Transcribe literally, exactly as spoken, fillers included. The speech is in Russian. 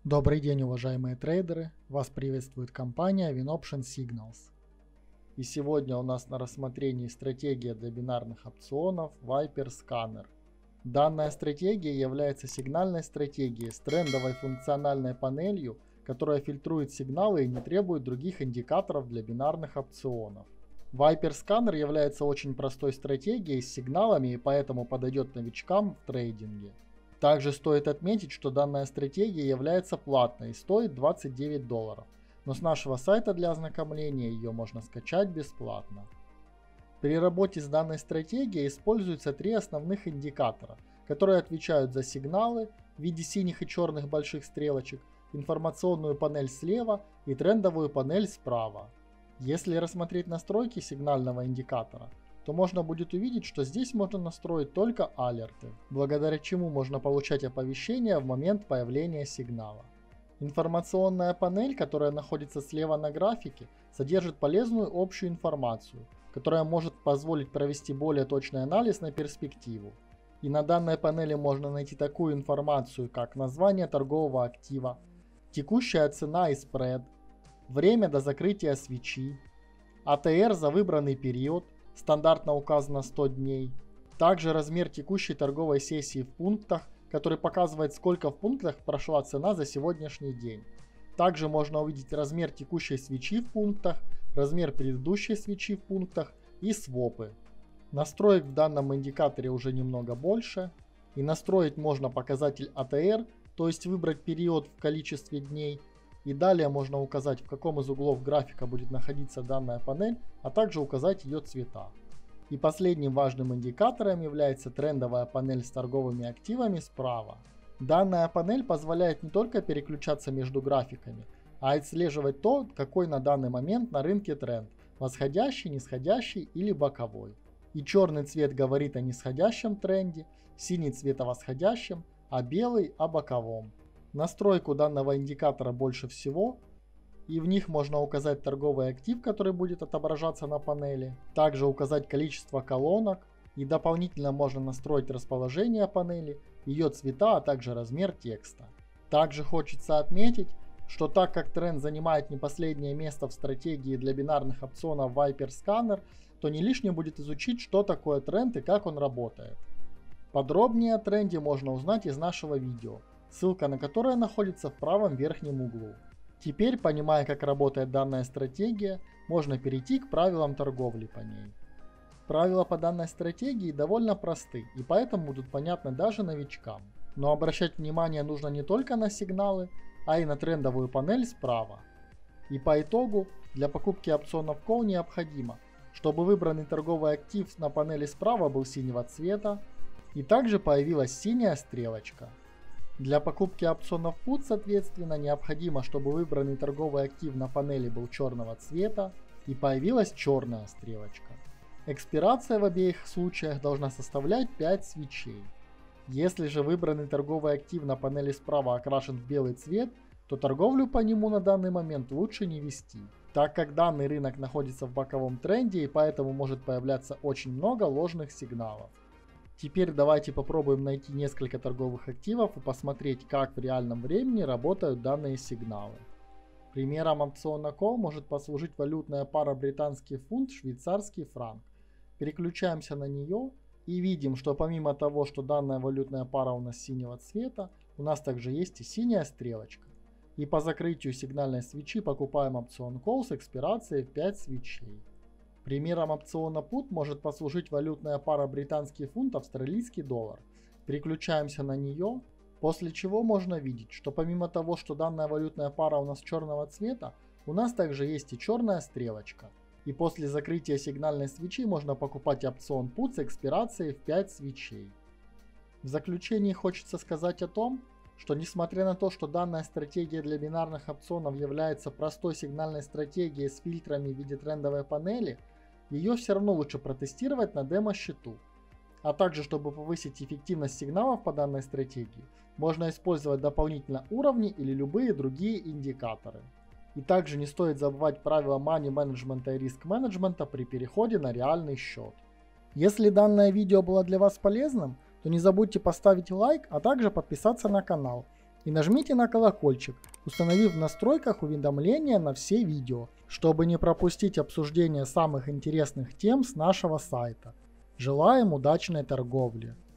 Добрый день, уважаемые трейдеры! Вас приветствует компания WinOption Signals. И сегодня у нас на рассмотрении стратегия для бинарных опционов Viper Scanner. Данная стратегия является сигнальной стратегией с трендовой функциональной панелью, которая фильтрует сигналы и не требует других индикаторов для бинарных опционов. Viper Scanner является очень простой стратегией с сигналами и поэтому подойдет новичкам в трейдинге. Также стоит отметить, что данная стратегия является платной и стоит двадцать девять долларов, но с нашего сайта для ознакомления ее можно скачать бесплатно. При работе с данной стратегией используются три основных индикатора, которые отвечают за сигналы в виде синих и черных больших стрелочек, информационную панель слева и трендовую панель справа. Если рассмотреть настройки сигнального индикатора, то можно будет увидеть, что здесь можно настроить только алерты, благодаря чему можно получать оповещения в момент появления сигнала. Информационная панель, которая находится слева на графике, содержит полезную общую информацию, которая может позволить провести более точный анализ на перспективу. И на данной панели можно найти такую информацию, как название торгового актива, текущая цена и спред, время до закрытия свечи, а тэ эр за выбранный период, стандартно указано сто дней. Также размер текущей торговой сессии в пунктах, который показывает, сколько в пунктах прошла цена за сегодняшний день. Также можно увидеть размер текущей свечи в пунктах, размер предыдущей свечи в пунктах и свопы. Настроек в данном индикаторе уже немного больше. И настроить можно показатель а тэ эр, то есть выбрать период в количестве дней. И далее можно указать, в каком из углов графика будет находиться данная панель, а также указать ее цвета. И последним важным индикатором является трендовая панель с торговыми активами справа. Данная панель позволяет не только переключаться между графиками, а отслеживать то, какой на данный момент на рынке тренд – восходящий, нисходящий или боковой. И черный цвет говорит о нисходящем тренде, синий цвет о восходящем, а белый о боковом. Настройку данного индикатора больше всего, и в них можно указать торговый актив, который будет отображаться на панели, также указать количество колонок, и дополнительно можно настроить расположение панели, ее цвета, а также размер текста. Также хочется отметить, что так как тренд занимает не последнее место в стратегии для бинарных опционов Viper Scanner, то не лишним будет изучить, что такое тренд и как он работает. Подробнее о тренде можно узнать из нашего видео, ссылка на которое находится в правом верхнем углу. Теперь, понимая, как работает данная стратегия, можно перейти к правилам торговли по ней. Правила по данной стратегии довольно просты и поэтому будут понятны даже новичкам. Но обращать внимание нужно не только на сигналы, а и на трендовую панель справа. И по итогу, для покупки опционов Call необходимо, чтобы выбранный торговый актив на панели справа был синего цвета и также появилась синяя стрелочка. Для покупки опционов Put, соответственно, необходимо, чтобы выбранный торговый актив на панели был черного цвета и появилась черная стрелочка. Экспирация в обеих случаях должна составлять пять свечей. Если же выбранный торговый актив на панели справа окрашен в белый цвет, то торговлю по нему на данный момент лучше не вести, так как данный рынок находится в боковом тренде и поэтому может появляться очень много ложных сигналов. Теперь давайте попробуем найти несколько торговых активов и посмотреть, как в реальном времени работают данные сигналы. Примером опциона Call может послужить валютная пара британский фунт, швейцарский франк. Переключаемся на нее и видим, что помимо того, что данная валютная пара у нас синего цвета, у нас также есть и синяя стрелочка. И по закрытию сигнальной свечи покупаем опцион Call с экспирацией в пять свечей. Примером опциона Put может послужить валютная пара британский фунт, австралийский доллар. Переключаемся на нее, после чего можно видеть, что помимо того, что данная валютная пара у нас черного цвета, у нас также есть и черная стрелочка. И после закрытия сигнальной свечи можно покупать опцион Put с экспирацией в пять свечей. В заключении хочется сказать о том, что несмотря на то, что данная стратегия для бинарных опционов является простой сигнальной стратегией с фильтрами в виде трендовой панели, ее все равно лучше протестировать на демо-счету. А также, чтобы повысить эффективность сигналов по данной стратегии, можно использовать дополнительно уровни или любые другие индикаторы. И также не стоит забывать правила money менеджмента и риск менеджмента при переходе на реальный счет. Если данное видео было для вас полезным, то не забудьте поставить лайк, а также подписаться на канал. И нажмите на колокольчик, установив в настройках уведомления на все видео, чтобы не пропустить обсуждение самых интересных тем с нашего сайта. Желаем удачной торговли!